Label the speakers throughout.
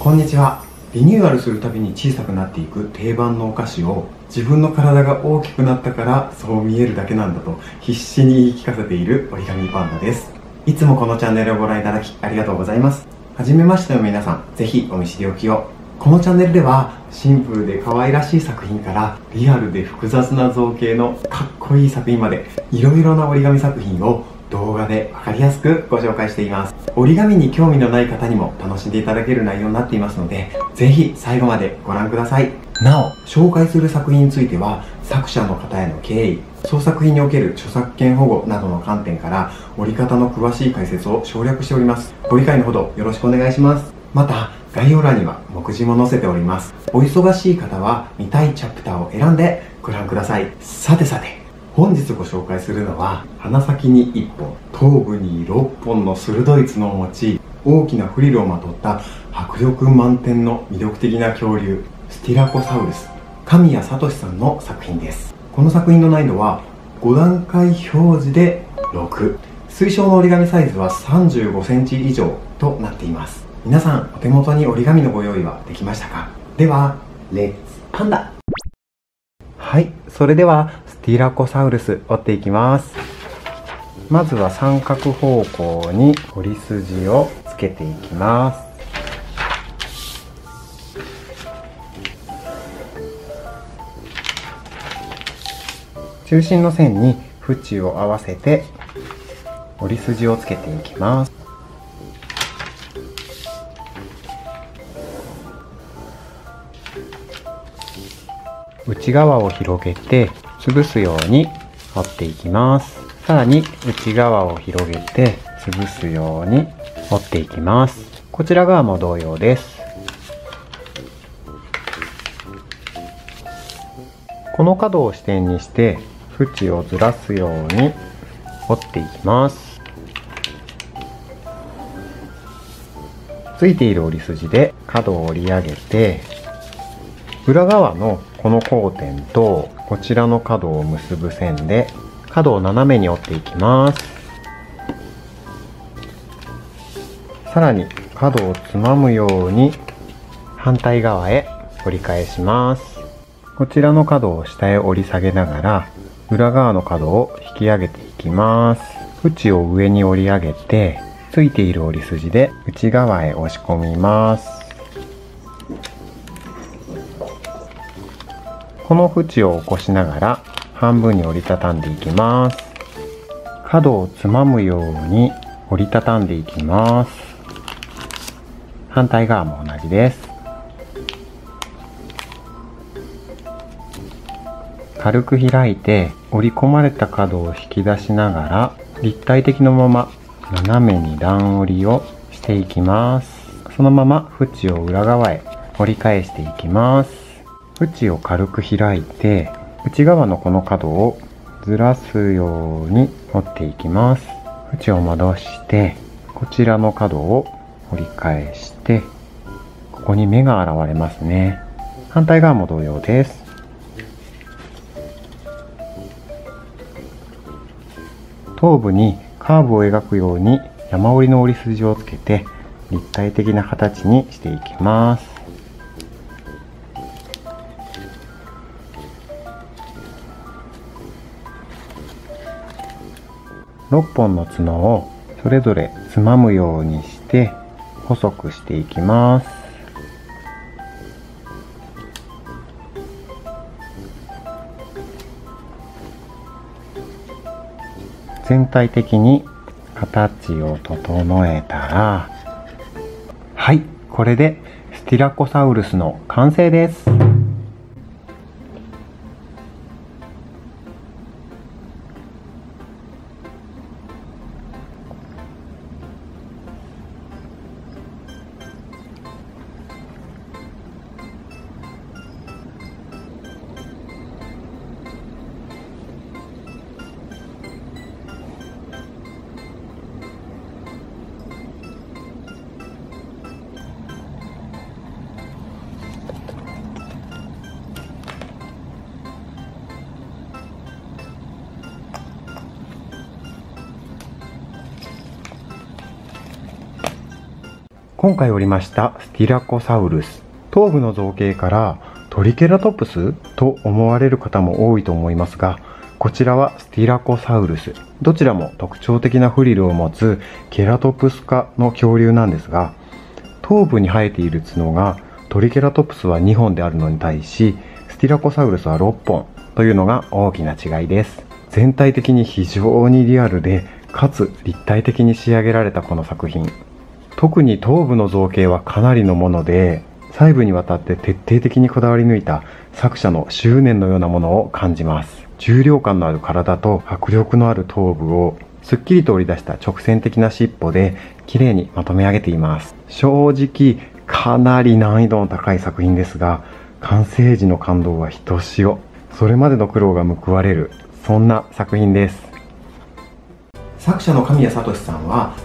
Speaker 1: こんにちは。リニューアルするたびに小さくなっていく定番のお菓子を、自分の体が大きくなったからそう見えるだけなんだと必死に言い聞かせている折り紙パンダです。いつもこのチャンネルをご覧いただきありがとうございます。はじめましての皆さん、ぜひお見知りおきを。このチャンネルではシンプルで可愛らしい作品からリアルで複雑な造形のかっこいい作品まで、いろいろな折り紙作品を動画で分かりやすくご紹介しています。折り紙に興味のない方にも楽しんでいただける内容になっていますので、ぜひ最後までご覧ください。なお、紹介する作品については作者の方への敬意、創作品における著作権保護などの観点から折り方の詳しい解説を省略しております。ご理解のほどよろしくお願いします。また概要欄には目次も載せております。お忙しい方は見たいチャプターを選んでご覧ください。さて、本日ご紹介するのは、鼻先に1本、頭部に6本の鋭い角を持ち、大きなフリルをまとった迫力満点の魅力的な恐竜、スティラコサウルス、神谷聡さんの作品です。この作品の難易度は5段階表示で6、推奨の折り紙サイズは35センチ以上となっています。皆さん、お手元に折り紙のご用意はできましたか？では、レッツパンダ。はい、それではスティラコサウルス折っていきます。まずは三角方向に折り筋をつけていきます。中心の線に縁を合わせて折り筋をつけていきます。内側を広げて潰すように折っていきます。さらに内側を広げて潰すように折っていきます。こちら側も同様です。この角を支点にして縁をずらすように折っていきます。ついている折り筋で角を折り上げて、裏側のこの交点とこちらの角を結ぶ線で角を斜めに折っていきます。さらに角をつまむように反対側へ折り返します。こちらの角を下へ折り下げながら裏側の角を引き上げていきます。縁を上に折り上げてついている折り筋で内側へ押し込みます。この縁を起こしながら半分に折りたたんでいきます。角をつまむように折りたたんでいきます。反対側も同じです。軽く開いて折り込まれた角を引き出しながら立体的のまま斜めに段折りをしていきます。そのまま縁を裏側へ折り返していきます。縁を軽く開いて内側のこの角をずらすように折っていきます。縁を戻してこちらの角を折り返して、ここに目が現れますね。反対側も同様です。頭部にカーブを描くように山折りの折り筋をつけて立体的な形にしていきます。6本の角をそれぞれつまむようにして細くしていきます。全体的に形を整えたら、はい、これでスティラコサウルスの完成です。 今回折りましたスティラコサウルス。頭部の造形からトリケラトプスと思われる方も多いと思いますが、こちらはスティラコサウルス。どちらも特徴的なフリルを持つケラトプス科の恐竜なんですが、頭部に生えている角がトリケラトプスは2本であるのに対し、スティラコサウルスは6本というのが大きな違いです。全体的に非常にリアルで、かつ立体的に仕上げられたこの作品。特に頭部の造形はかなりのもので、細部にわたって徹底的にこだわり抜いた作者の執念のようなものを感じます。重量感のある体と迫力のある頭部をすっきりと織り出した直線的な尻尾で綺麗にまとめ上げています。正直かなり難易度の高い作品ですが、完成時の感動はひとしお。それまでの苦労が報われる、そんな作品です。作者の神谷聡さんは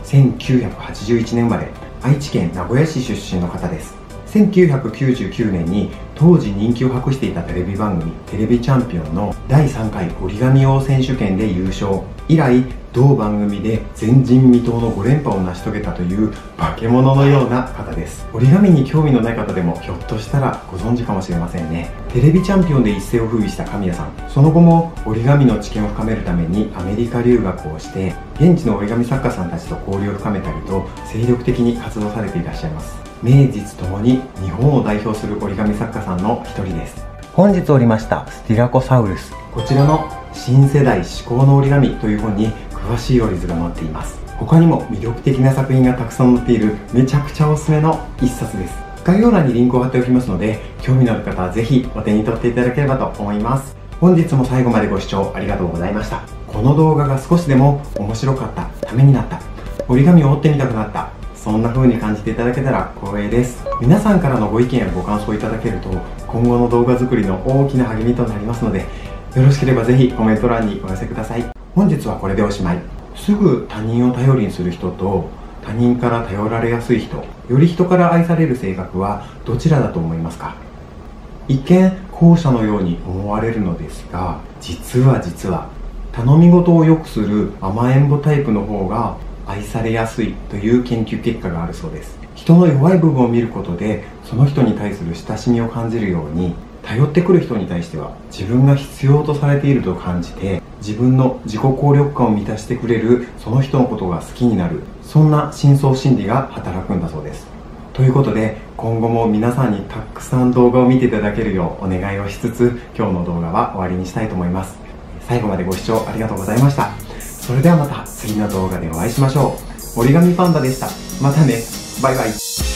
Speaker 1: 1981年生まれ、愛知県名古屋市出身の方です。1999年に当時人気を博していたテレビ番組テレビチャンピオンの第3回折り紙王選手権で優勝。以来同番組で前人未到の5連覇を成し遂げたという化け物のような方です。折り紙に興味のない方でもひょっとしたらご存知かもしれませんね。テレビチャンピオンで一世を風靡した神谷さん、その後も折り紙の知見を深めるためにアメリカ留学をして現地の折り紙作家さんたちと交流を深めたりと精力的に活動されていらっしゃいます。名実ともに日本を代表する折り紙作家さんの一人です。本日折りましたスティラコサウルス、こちらの新世代至高の折り紙という本に詳しい折り図が載っています。他にも魅力的な作品がたくさん載っているめちゃくちゃおすすめの一冊です。概要欄にリンクを貼っておきますので、興味のある方はぜひお手に取っていただければと思います。本日も最後までご視聴ありがとうございました。この動画が少しでも面白かった、ためになった、折り紙を折ってみたくなった、そんな風に感じていただけたら光栄です。皆さんからのご意見やご感想いただけると今後の動画作りの大きな励みとなりますので、よろしければぜひコメント欄にお寄せください。本日はこれでおしまい。すぐ他人を頼りにする人と他人から頼られやすい人、より人から愛される性格はどちらだと思いますか？一見後者のように思われるのですが、実は頼み事をよくする甘えん坊タイプの方が愛されやすいという研究結果があるそうです。人の弱い部分を見ることでその人に対する親しみを感じるように、頼ってくる人に対しては自分が必要とされていると感じて、自分の自己効力感を満たしてくれるその人のことが好きになる、そんな深層心理が働くんだそうです。ということで今後も皆さんにたくさん動画を見ていただけるようお願いをしつつ、今日の動画は終わりにしたいと思います。最後までご視聴ありがとうございました。それではまた次の動画でお会いしましょう。折り紙パンダでした。またね。バイバイ。